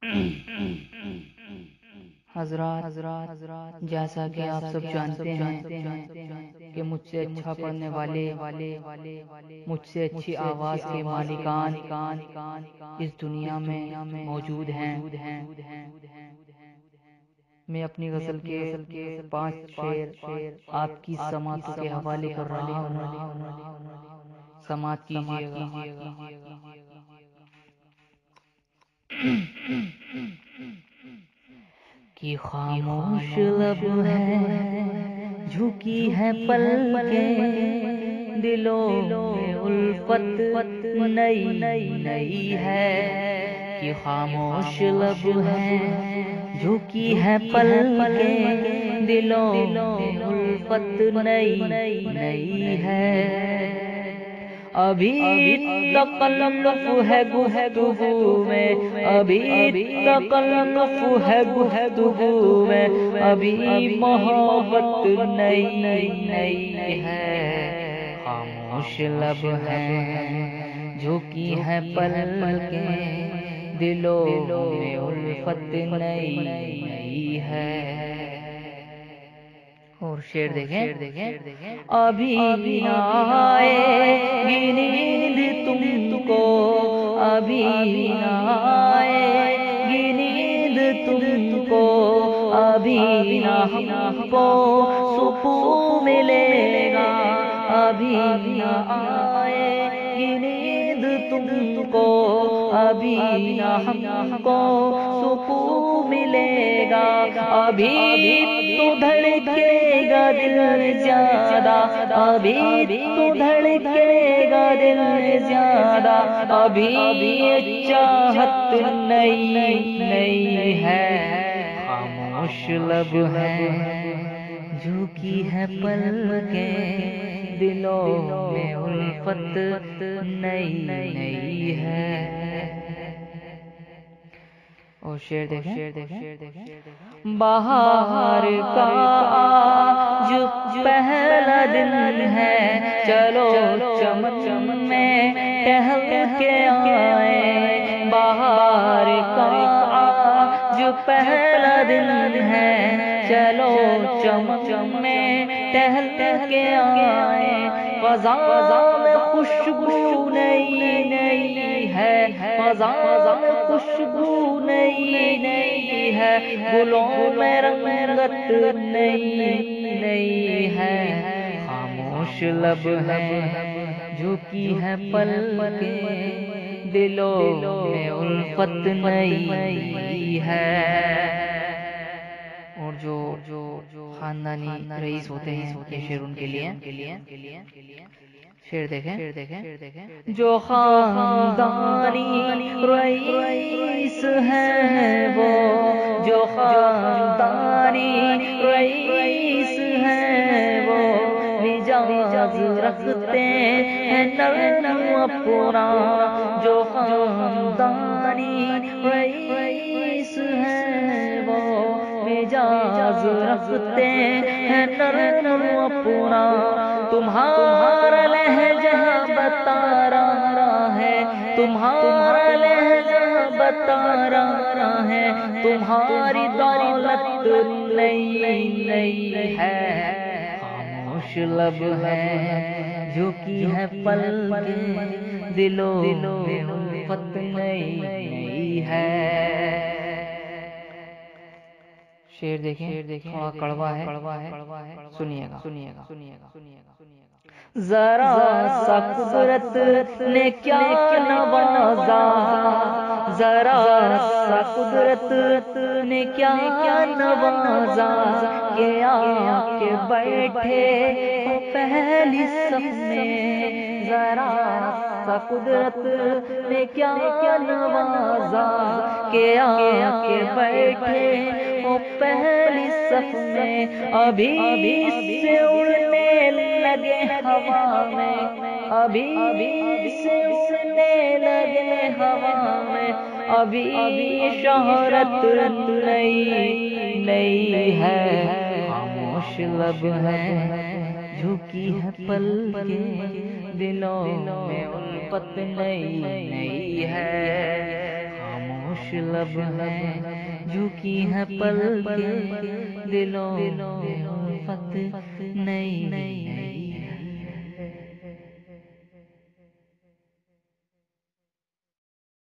حضرات جیسا کہ آپ سب جانتے ہیں کہ مجھ سے اچھا پڑھنے والے مجھ سے اچھی آواز کے مالکان اس دنیا میں موجود ہیں۔ میں اپنی غزل کے 5 شعر آپ کی سماعتوں کے حوالے کر رہا ہوں، سماعت کیجیے گا۔ کہ خاموش لب ہے، جھکی ہے پلکیں، دلوں میں الفت نئی نئی ہے۔ کہ خاموش لب ہے، جھکی ہے پلکیں، دلوں میں الفت نئی نئی ہے۔ ابھی تکلف ہے گفتگو میں، ابھی تکلف ہے گفتگو میں، ابھی محبت نئی نئی ہے۔ خاموش لب ہے، جھکی ہے پلکیں، دلوں میں الفت نئی نئی ہے۔ اور شعر دیکھیں، ابھی نہ آئے گی نیند تم کو، ابھی نہ آئے گی نیند تم کو، ابھی نہ ہم کو سکون ملے گا، ابھی نہ آئے گی نیند تم کو، ابھی نہ ہم کو سکون ملے گا۔ ابھی تو دھڑکے گا دل زیادہ، ابھی تو دھڑکے گا دل زیادہ، ابھی چاہت نئی نئی ہے۔ خاموش لب ہے، جھکی ہے پلکیں، دلوں میں الفت نئی نئی ہے۔ اور شعر دیکھیں، بہار کا آج پہلا دن ہے، چلو چمن میں ٹہل کے آئیں۔ بہار کا آج پہلا دن ہے، چلو چمن میں ٹہل کے آئیں۔ فضا میں خوشبو نئی نئی ہے، فضا میں خوشبو نئی نئی ہے، گلوں میں رنگت نئی نئی ہے۔ خاموش لب ہے، جھکی ہے پلکیں، دلوں میں الفت نئی ہے۔ اور جو خاندانی رئیس ہوتے ہیں یہ شعر ان کے لیے۔ شعر دیکھیں، جو خاندانی رئیس ہے وہ، جو خاندانی رئیس ہے وہ، مزاج رکھتے ہیں نرم اپنا۔ جو خاندانی رئیس ہے وہ، مزاج رکھتے ہیں نرم اپنا۔ تمہارا لہجہ بتا رہا ہے، تمہارا لہجہ بتا رہا ہے، تمہاری دولت نئی نئی ہے۔ خاموش لب ہے، جھکی ہے پلکیں، دلوں میں الفت نئی نئی ہے۔ شعر دیکھیں، تھوڑا کڑوا ہے، سنیے گا۔ ذرا سا قدرت نے کیا نوازا، ذرا سا قدرت نے کیا نوازا، کہ آ کے بیٹھے ہو پہلی صف میں۔ ذرا سا قدرت نے کیا نوازا، کہ آ کے بیٹھے ہو پہلی صف میں۔ ابھی سے اڑنے لگے ہوا میں، ابھی سے اڑنے لگے ہوا میں، ابھی شہرت نئی نئی ہے۔ خاموش لب ہے، جھکی ہے پلکیں، دلوں میں الفت نئی نئی ہے۔ خاموش لب ہیں جھکی ہے پلکیں دلوں میں الفت